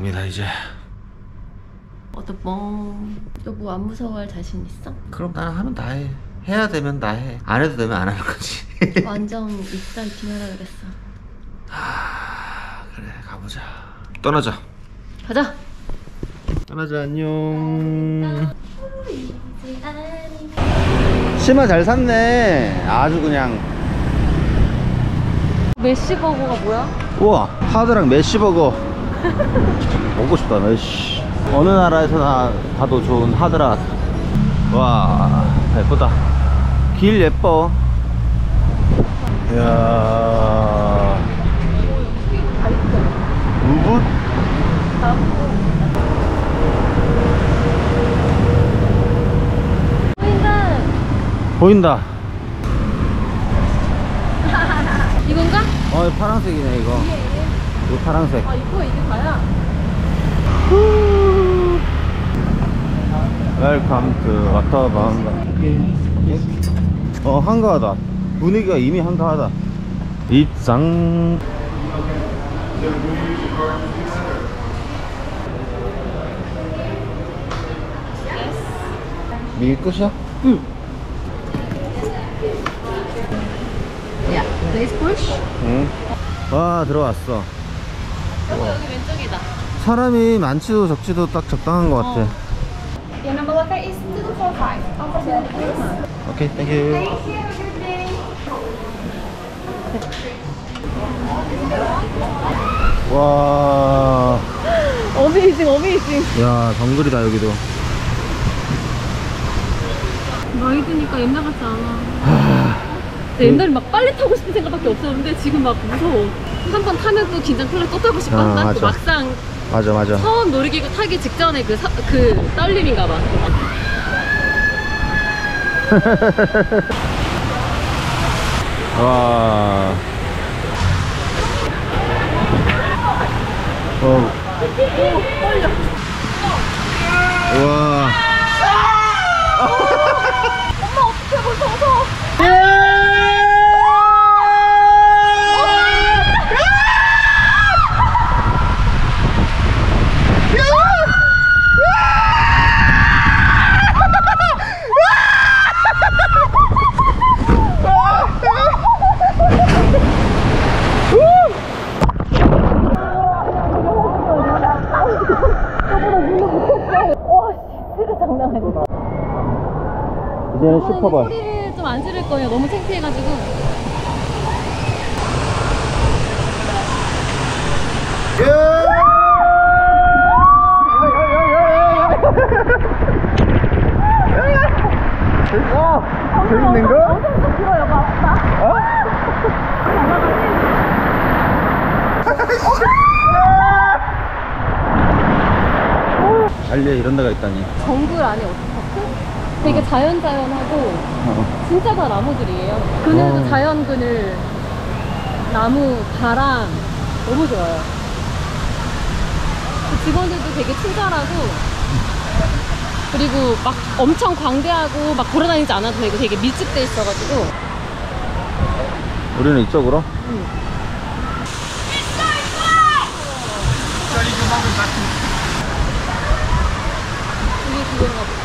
갑니다 이제. 어떡봉. 여보 안 무서워할 자신 있어? 그럼 나는 하면 다 해. 해야 되면 다 해. 안 해도 되면 안 하는 거지. 완전 익사이팅 하라 그랬어. 그래 가보자. 떠나자. 가자. 떠나자. 안녕. 치마 잘 샀네. 아주 그냥. 메시버거가 뭐야? 우와 하드락 메시버거. 먹고 싶다. 메시. 어느 나라에서나 봐도 좋은 하드락. 와 예쁘다. 길 예뻐. 이야 우붓. 보인다. 이건가? 파란색이네 이거. 이거 파란색. 이게 다야? 웰컴 투 워터밤. 한가하다. 분위기가 이미 한가하다. 입장. 이게 끝이야? 응. 야, please push. 응. 와 들어왔어. 여기 왼쪽이다. 사람이 많지도 적지도 딱 적당한 것 같아. Your number locker is 245. Offer please. 오케이, 땡큐. Thank you. Have a good day. 와, 어메이징. 야 정글이다 여기도. 많이 드니까 옛날 같지 않아. 옛날에 막 빨리 타고 싶은 생각밖에 없었는데 지금 막 무서워. 한 번 타면 또 긴장 풀려 또 타고 싶어. 난 또 맞아. 막상 맞아. 처음 놀이기구 타기 직전에 그 떨림인가 봐. 와. 와. 엄마 어떡해 무서워. 이제는 슈퍼볼. 소리를 좀 안 지를 거예요. 너무 창피해가지고. 재밌는 거? 들어 여보 아프다. 알리에 이런 데가 있다니. 정글 안에 워터파크? 되게 자연하고 진짜 다 나무들이에요. 그늘도 자연 그늘, 나무, 바람 너무 좋아요. 그 직원들도 되게 친절하고 그리고 막 엄청 광대하고 막 돌아다니지 않아도 되고 되게 밀집돼 있어가지고. 우리는 이쪽으로? 응. 이게 그건가 보다.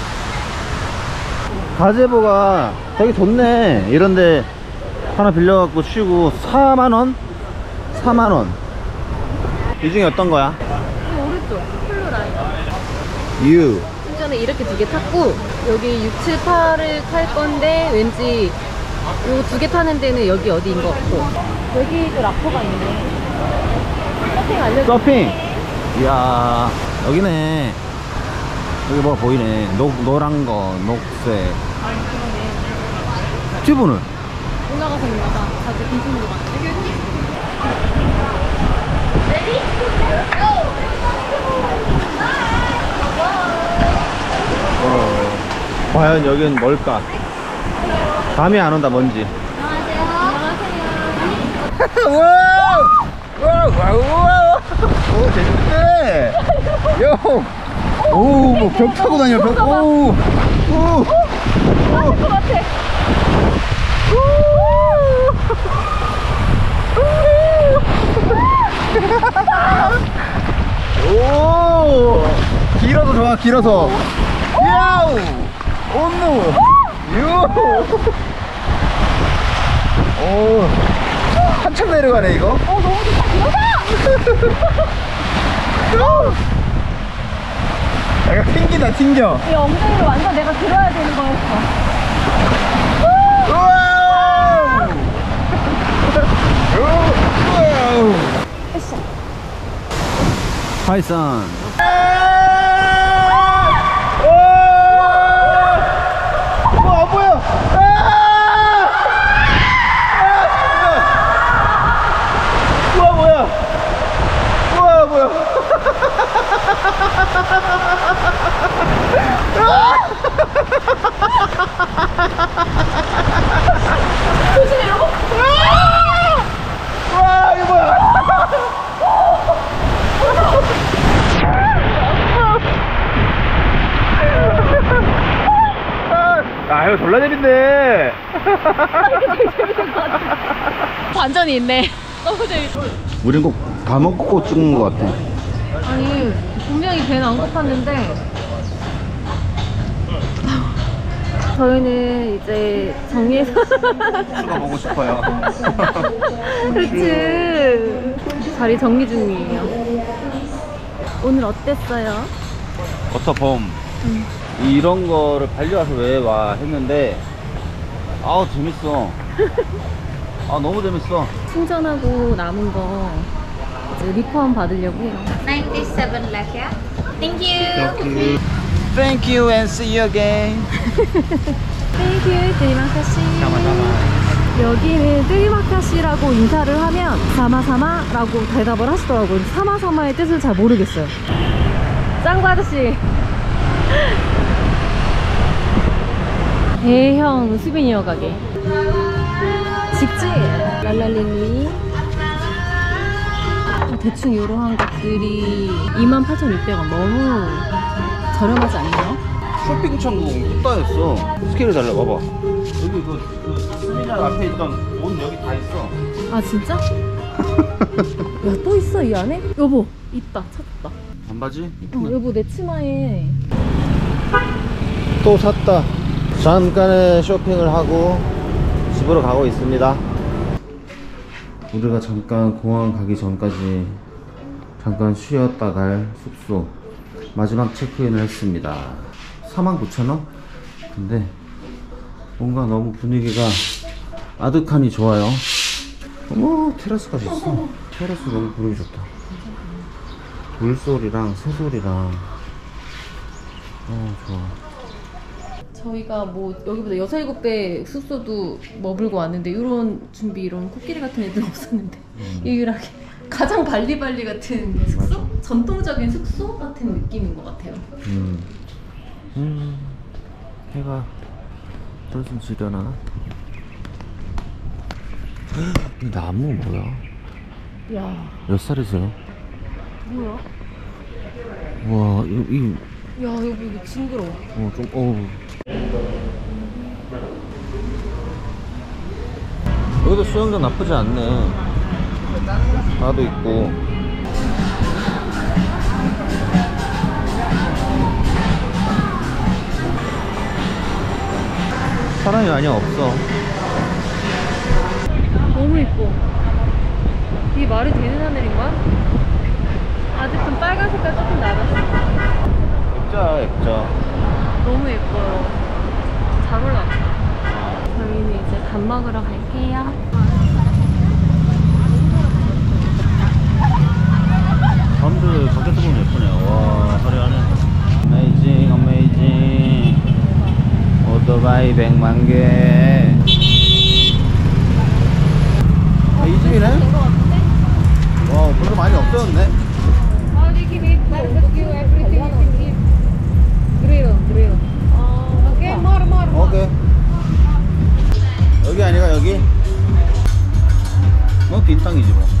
가제보가 되게 좋네. 이런데 하나 빌려갖고 쉬고 4만원? 4만원. 이 중에 어떤 거야? 이 오른쪽 플루라인. U. 전에 이렇게 2개 탔고 여기 6, 7, 8을 탈 건데 왠지 요 2개 타는 데는 여기 어디인 것 같고. 여기도 락커가 있네. 서핑 알려줘. 서핑. 이야 여기네. 여기 뭐 보이네. 노란 거, 녹색. 튜브는? 올라가서 있나봐. 다들 빈손으로 갔네. 과연 여긴 뭘까? 감이 안 온다. 뭔지. 오 재밌네. 요. 오, 뭐 벽 타고 다녀. 벽. 오. 오. 맞을 것 같아. 오. 길어서. 야우! 온누! 유! 오, 한참 내려가네 이거. 너무 좋다. 들어가! 약간 튕기다 튕겨. 이 엉덩이를 완전 내가 들어야 되는 거였어. 우와우! 우와우! 됐어. 파이썬. 뭐 안 보여? 우와 뭐야? 우와 뭐야? 조심해, 여보. 와 이거 뭐야? 아 이거 졸라 재밌네. 완전히 있네. 너무 재밌어. 우린 꼭 다 먹고 찍는 것 같아. 아니, 분명히 배는 안 고팠는데 저희는 이제 정리해서 수가 보고 싶어요. 그렇지. 자리 정리 중이에요. 오늘 어땠어요? 버터봄. 이런 거를 발려와서 왜 와 했는데 아우 재밌어. 아 너무 재밌어. 충전하고 남은 거 이제 리펀 받으려고 해요. 97 lakh, yeah? Thank you. Thank you and see you again. 땡큐 드리마카시. 여기는 드리마카시라고 인사를 하면 사마사마라고 대답을 하시더라고요. 사마사마의 뜻을 잘 모르겠어요. 짱구 아저씨. 대형 수비니어 가게. 직지 랄랄리니. 대충 이러한 것들이 28,600원. 너무 저렴하지 않나요? 쇼핑 천국 뚝딱했어. 스케일을 달라 봐봐. 여기 그 수민장 앞에 있던 옷 여기 다 있어. 아 진짜? 야 또 있어 이 안에? 여보 있다 찾았다. 반바지? 여보 내 치마에. 또 샀다. 잠깐의 쇼핑을 하고 집으로 가고 있습니다. 우리가 잠깐 공항 가기 전까지 잠깐 쉬었다 갈 숙소 마지막 체크인을 했습니다. 49,000원? 근데 뭔가 너무 분위기가 아득하니 좋아요. 어머 테라스까지 있어. 테라스 너무 분위기 좋다. 물소리랑 새소리랑 좋아. 저희가 뭐 여기보다 6, 7배 숙소도 머물고 왔는데 이런 준비 이런 코끼리 같은 애들 없었는데 유일하게 가장 발리발리 같은 숙소? 맞아. 전통적인 숙소 같은 느낌인 것 같아요. 해가 떨어좀 지려나? 이 나무 뭐야? 야 몇 살이세요? 뭐야? 와 이 야 여기 이거 징그러워. 여기도 수영장 나쁘지 않네. 바도 있고. 사람이 많이 없어. 너무 이뻐. 이게 말이 되는 하늘인가? 아직은 빨간 색깔 조금 나갔어. 액자. 너무 예뻐요. 잘 올라왔다. 저희는 이제 밥 먹으러 갈게요. 사람들 밖에서 보면 예쁘네. 와 화려하네. 어메이징 어메이징. 오토바이 100만 개. 아, 이 집이네? 된것 같은데? 와 별로 많이 없어졌네. All you can eat, barbecue, everything you can eat. Grill. Okay, more. 오케이. 여기 아니가 여기? 뭐 빈 땅이지 뭐.